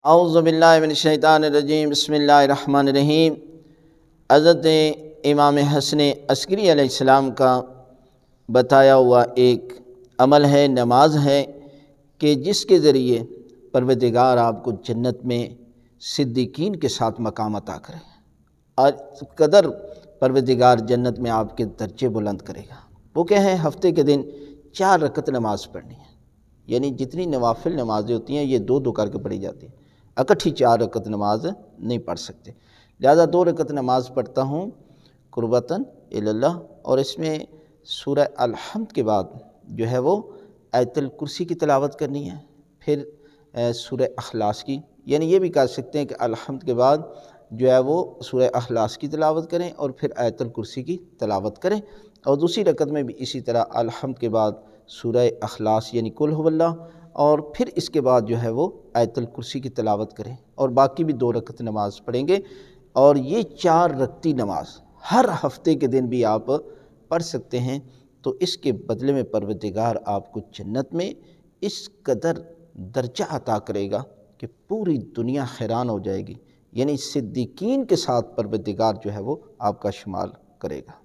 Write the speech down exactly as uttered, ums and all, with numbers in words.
اعوذ باللہ من الشیطان الرجیم، بسم اللہ الرحمن الرحیم۔ حضرت امام حسن عسکری علیہ السلام کا بتایا ہوا ایک عمل ہے، نماز ہے، کہ جس کے ذریعے پروردگار آپ کو جنت میں صدیقین کے ساتھ مقام عطا کرے اور قدر پروردگار جنت میں آپ کے درجے بلند کرے گا۔ وہ کیا ہے؟ ہفتے کے دن چار رکعت نماز پڑھنی ہے، یعنی جتنی نوافل نمازیں ہوتی ہیں یہ دو دو کر کے پڑھی جاتی ہیں، اکٹھی چار رکعت نماز نہیں پڑھ سکتے، لہذا دو رکعت نماز پڑھتا ہوں قربتاً اللہ، اور اس میں سورہ الحمد کے بعد جو ہے وہ آیت الکرسی کی تلاوت کرنی ہے، پھر سورہ اخلاص کی، یعنی یہ بھی کہہ سکتے ہیں کہ الحمد کے بعد جو ہے وہ سورہ اخلاص کی تلاوت کریں اور پھر آیت الکرسی کی تلاوت کریں، اور دوسری رکعت میں بھی اسی طرح الحمد کے بعد سورہ اخلاص یعنی قل ھو اللہ، اور پھر اس کے بعد جو ہے وہ آیت الکرسی کی تلاوت کریں، اور باقی بھی دو رکعت نماز پڑھیں گے۔ اور یہ چار رکعتی نماز ہر ہفتے کے دن بھی آپ پڑھ سکتے ہیں، تو اس کے بدلے میں پروردگار آپ کو جنت میں اس قدر درجہ عطا کرے گا کہ پوری دنیا حیران ہو جائے گی، یعنی صدیقین کے ساتھ پروردگار جو ہے وہ آپ کا شمار کرے گا۔